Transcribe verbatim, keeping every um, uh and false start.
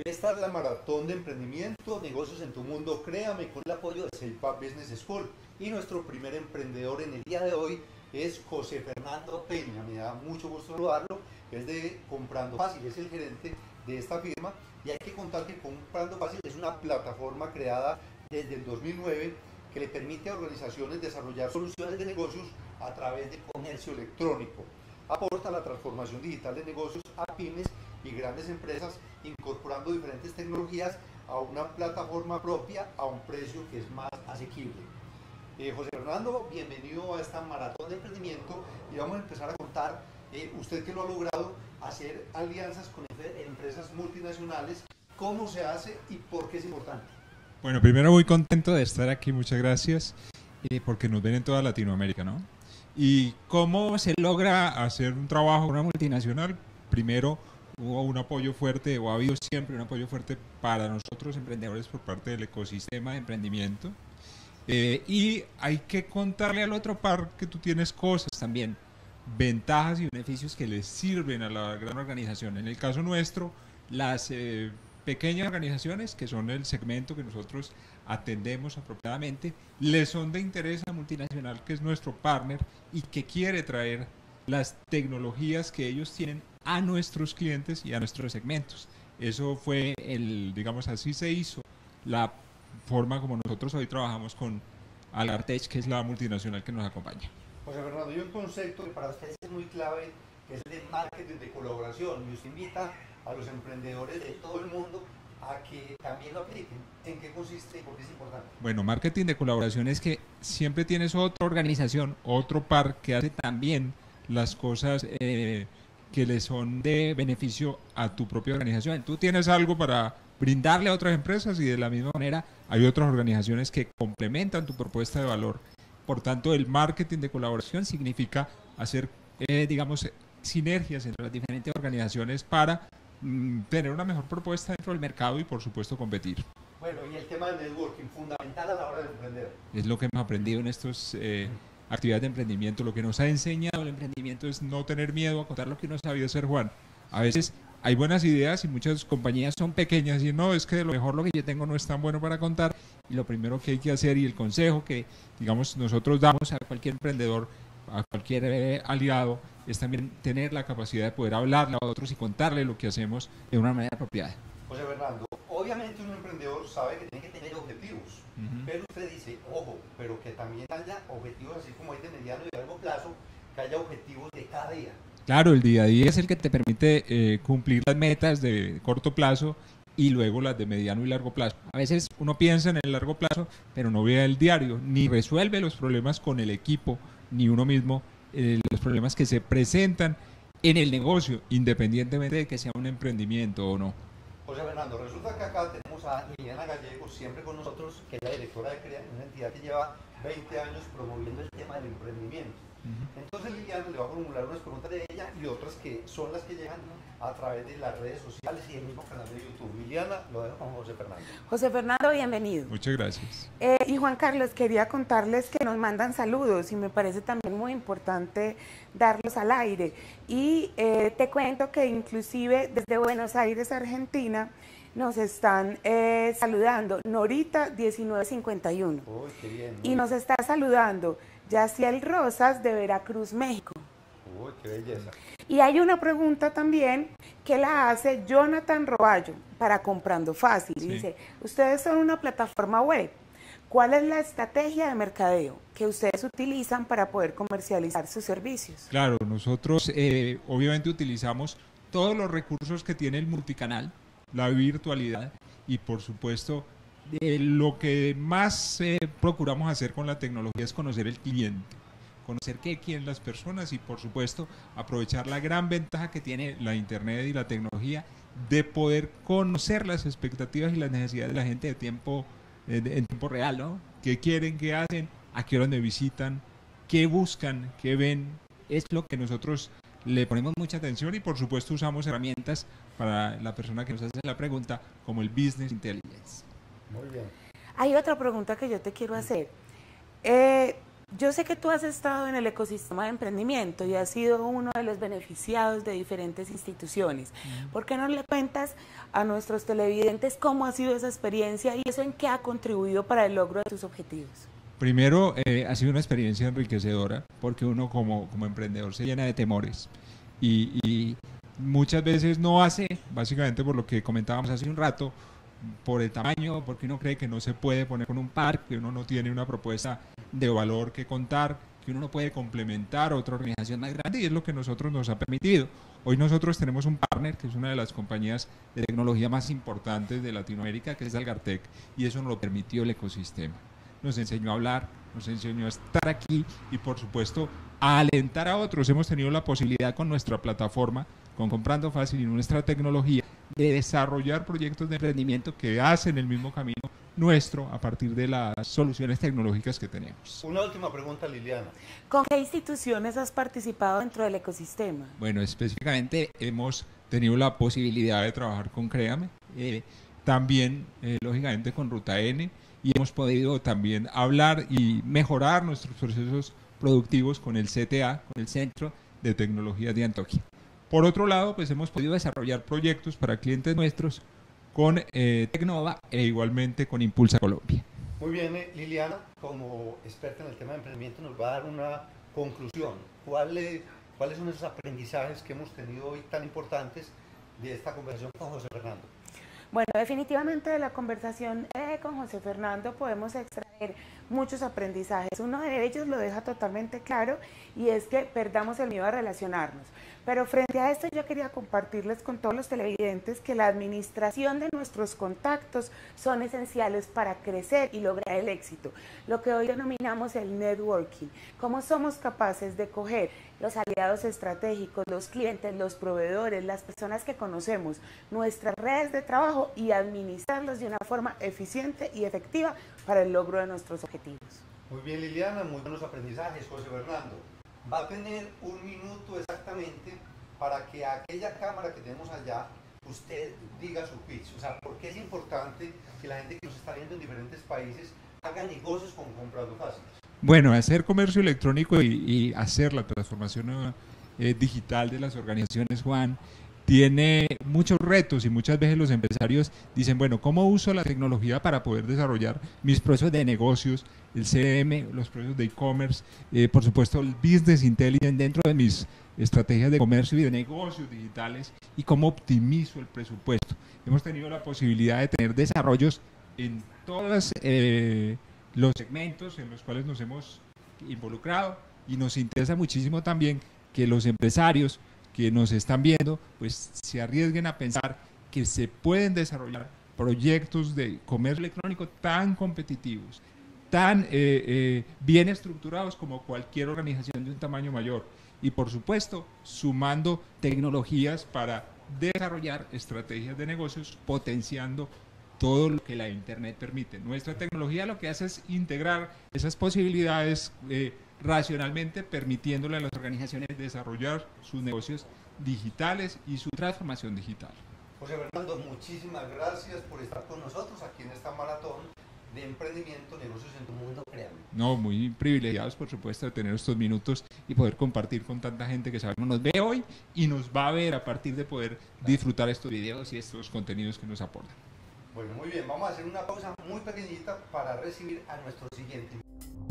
Esta es la maratón de emprendimiento, negocios en tu mundo, créame, con el apoyo de SafePath Business School. Y nuestro primer emprendedor en el día de hoy es José Fernando Peña. Me da mucho gusto saludarlo. Es de Comprando Fácil, es el gerente de esta firma. Y hay que contar que Comprando Fácil es una plataforma creada desde el dos mil nueve que le permite a organizaciones desarrollar soluciones de negocios a través de comercio electrónico. Aporta la transformación digital de negocios a pymes y grandes empresas, incorporando diferentes tecnologías a una plataforma propia a un precio que es más asequible. Eh, José Fernando, bienvenido a esta maratón de emprendimiento y vamos a empezar a contar, eh, usted que lo ha logrado, hacer alianzas con empresas multinacionales, cómo se hace y por qué es importante. Bueno, primero muy contento de estar aquí, muchas gracias, eh, porque nos ven en toda Latinoamérica, ¿no? ¿Y cómo se logra hacer un trabajo con una multinacional? Primero, hubo un apoyo fuerte, o ha habido siempre un apoyo fuerte para nosotros emprendedores por parte del ecosistema de emprendimiento. Eh, y hay que contarle al otro par que tú tienes cosas también, ventajas y beneficios que les sirven a la gran organización. En el caso nuestro, las eh, pequeñas organizaciones, que son el segmento que nosotros atendemos apropiadamente, les son de interés a multinacional, que es nuestro partner y que quiere traer las tecnologías que ellos tienen a nuestros clientes y a nuestros segmentos. Eso fue el, digamos así se hizo la forma como nosotros hoy trabajamos con Alartech, que es la multinacional que nos acompaña. José Fernando, hay un concepto que para ustedes es muy clave, que es el de marketing de colaboración, y usted invita a los emprendedores de todo el mundo a que también lo apliquen. ¿En qué consiste y por qué es importante? Bueno, marketing de colaboración es que siempre tienes otra organización, otro par que hace también las cosas eh, que le son de beneficio a tu propia organización. Tú tienes algo para brindarle a otras empresas y de la misma manera hay otras organizaciones que complementan tu propuesta de valor. Por tanto, el marketing de colaboración significa hacer, eh, digamos, sinergias entre las diferentes organizaciones para mm, tener una mejor propuesta dentro del mercado y, por supuesto, competir. Bueno, y el tema del networking, fundamental a la hora de emprender. Es lo que hemos aprendido en estas eh, actividades de emprendimiento. Lo que nos ha enseñado el emprendimiento es no tener miedo a contar lo que uno ha sabido hacer, Juan. A veces hay buenas ideas y muchas compañías son pequeñas y no, es que de lo mejor lo que yo tengo no es tan bueno para contar. Y lo primero que hay que hacer y el consejo que, digamos, nosotros damos a cualquier emprendedor, a cualquier eh, aliado, es también tener la capacidad de poder hablarle a otros y contarle lo que hacemos de una manera apropiada. José Fernando, obviamente un emprendedor sabe que tiene que tener objetivos, uh-huh. pero usted dice, ojo, pero que también haya objetivos así como hay de mediano y largo plazo, que haya objetivos de cada día. Claro, el día a día es el que te permite eh, cumplir las metas de corto plazo y luego las de mediano y largo plazo. A veces uno piensa en el largo plazo, pero no ve el diario, ni resuelve los problemas con el equipo, ni uno mismo, eh, los problemas que se presentan en el negocio, independientemente de que sea un emprendimiento o no. José Fernando, resulta que acá tenemos a Liliana Gallegos, siempre con nosotros, que es la directora de CREA, una entidad que lleva veinte años promoviendo el tema del emprendimiento. Uh-huh. Entonces Liliana le va a formular unas preguntas de ella y otras que son las que llegan a través de las redes sociales y el mismo canal de YouTube. Liliana, lo dejo con José Fernando. José Fernando, bienvenido. Muchas gracias. Eh, y Juan Carlos, quería contarles que nos mandan saludos y me parece también muy importante darlos al aire. Y eh, te cuento que inclusive desde Buenos Aires, Argentina, nos están eh, saludando. Norita diecinueve cincuenta y uno. Uy, qué bien, y nos está saludando Yaciel Rosas de Veracruz, México. Uy, qué belleza. Y hay una pregunta también que la hace Jonathan Roballo para Comprando Fácil. Sí. Dice, ustedes son una plataforma web. ¿Cuál es la estrategia de mercadeo que ustedes utilizan para poder comercializar sus servicios? Claro, nosotros eh, obviamente utilizamos todos los recursos que tiene el multicanal, la virtualidad y por supuesto eh, lo que más eh, procuramos hacer con la tecnología es conocer el cliente, conocer qué quieren las personas y por supuesto aprovechar la gran ventaja que tiene la internet y la tecnología de poder conocer las expectativas y las necesidades de la gente de tiempo, eh, de, en tiempo real, ¿no? ¿Qué quieren, qué hacen, a qué hora me visitan, qué buscan, qué ven? Es lo que nosotros le ponemos mucha atención y por supuesto usamos herramientas para la persona que nos hace la pregunta como el Business Intelligence. Muy bien. Hay otra pregunta que yo te quiero hacer. Eh, Yo sé que tú has estado en el ecosistema de emprendimiento y has sido uno de los beneficiados de diferentes instituciones. ¿Por qué no le cuentas a nuestros televidentes cómo ha sido esa experiencia y eso en qué ha contribuido para el logro de tus objetivos? Primero, eh, ha sido una experiencia enriquecedora porque uno como, como emprendedor se llena de temores y, y muchas veces no hace, básicamente por lo que comentábamos hace un rato, por el tamaño, porque uno cree que no se puede poner con un par, que uno no tiene una propuesta de valor que contar, que uno no puede complementar a otra organización más grande, y es lo que nosotros nos ha permitido. Hoy nosotros tenemos un partner que es una de las compañías de tecnología más importantes de Latinoamérica, que es Algartec, y eso nos lo permitió el ecosistema. Nos enseñó a hablar, nos enseñó a estar aquí y por supuesto a alentar a otros. Hemos tenido la posibilidad con nuestra plataforma, con Comprando Fácil y nuestra tecnología, de desarrollar proyectos de emprendimiento que hacen el mismo camino nuestro a partir de las soluciones tecnológicas que tenemos. Una última pregunta, Liliana. ¿Con qué instituciones has participado dentro del ecosistema? Bueno, específicamente hemos tenido la posibilidad de trabajar con Créame, eh, también eh, lógicamente con Ruta N, y hemos podido también hablar y mejorar nuestros procesos productivos con el C T A, con el Centro de Tecnologías de Antioquia. Por otro lado, pues hemos podido desarrollar proyectos para clientes nuestros con eh, Tecnova e igualmente con Impulsa Colombia. Muy bien, eh, Liliana, como experta en el tema de emprendimiento, nos va a dar una conclusión. ¿Cuál, eh, ¿Cuáles son esos aprendizajes que hemos tenido hoy tan importantes de esta conversación con José Fernando? Bueno, definitivamente de la conversación eh, con José Fernando podemos extraer muchos aprendizajes. Uno de ellos lo deja totalmente claro y es que perdamos el miedo a relacionarnos. Pero frente a esto yo quería compartirles con todos los televidentes que la administración de nuestros contactos son esenciales para crecer y lograr el éxito. Lo que hoy denominamos el networking. Cómo somos capaces de coger los aliados estratégicos, los clientes, los proveedores, las personas que conocemos, nuestras redes de trabajo y administrarlos de una forma eficiente y efectiva para el logro de nuestros objetivos. Muy bien, Liliana, muy buenos aprendizajes. José Fernando, va a tener un minuto exactamente para que a aquella cámara que tenemos allá usted diga su pitch. O sea, ¿por qué es importante que la gente que nos está viendo en diferentes países haga negocios con Comprando Fácil? Bueno, hacer comercio electrónico y, y hacer la transformación eh, digital de las organizaciones, Juan, tiene muchos retos y muchas veces los empresarios dicen, bueno, ¿cómo uso la tecnología para poder desarrollar mis procesos de negocios, el C R M, los procesos de e-commerce, eh, por supuesto el business intelligence dentro de mis estrategias de comercio y de negocios digitales y cómo optimizo el presupuesto? Hemos tenido la posibilidad de tener desarrollos en todos eh, los segmentos en los cuales nos hemos involucrado y nos interesa muchísimo también que los empresarios que nos están viendo, pues se arriesguen a pensar que se pueden desarrollar proyectos de comercio electrónico tan competitivos, tan eh, eh, bien estructurados como cualquier organización de un tamaño mayor y por supuesto sumando tecnologías para desarrollar estrategias de negocios potenciando todo lo que la internet permite. Nuestra tecnología lo que hace es integrar esas posibilidades eh, racionalmente, permitiéndole a las organizaciones desarrollar sus negocios digitales y su transformación digital. José Fernando, muchísimas gracias por estar con nosotros aquí en esta maratón de emprendimiento, negocios en tu mundo, créame. No, muy privilegiados, por supuesto, de tener estos minutos y poder compartir con tanta gente que sabemos nos ve hoy y nos va a ver a partir de poder disfrutar estos videos y estos contenidos que nos aportan. Bueno, muy bien, vamos a hacer una pausa muy pequeñita para recibir a nuestro siguiente invitado.